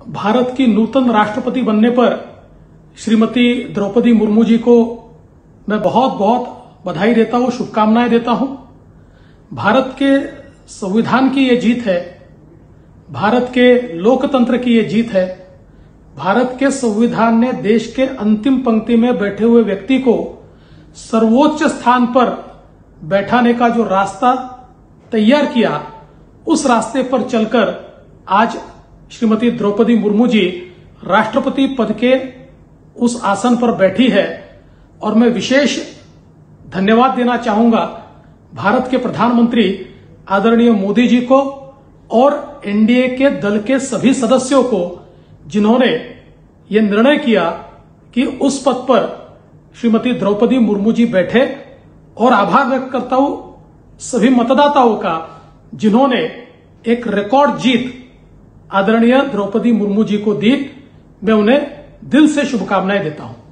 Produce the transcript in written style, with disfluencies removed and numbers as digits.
भारत की नूतन राष्ट्रपति बनने पर श्रीमती द्रौपदी मुर्मू जी को मैं बहुत बहुत बधाई देता हूं, शुभकामनाएं देता हूं। भारत के संविधान की ये जीत है, भारत के लोकतंत्र की ये जीत है। भारत के संविधान ने देश के अंतिम पंक्ति में बैठे हुए व्यक्ति को सर्वोच्च स्थान पर बैठाने का जो रास्ता तैयार किया, उस रास्ते पर चलकर आज श्रीमती द्रौपदी मुर्मू जी राष्ट्रपति पद के उस आसन पर बैठी है। और मैं विशेष धन्यवाद देना चाहूंगा भारत के प्रधानमंत्री आदरणीय मोदी जी को और एनडीए के दल के सभी सदस्यों को, जिन्होंने ये निर्णय किया कि उस पद पर श्रीमती द्रौपदी मुर्मू जी बैठे। और आभार व्यक्त करता हूं सभी मतदाताओं का, जिन्होंने एक रिकॉर्ड जीत आदरणीय द्रौपदी मुर्मू जी को दी। मैं उन्हें दिल से शुभकामनाएं देता हूं।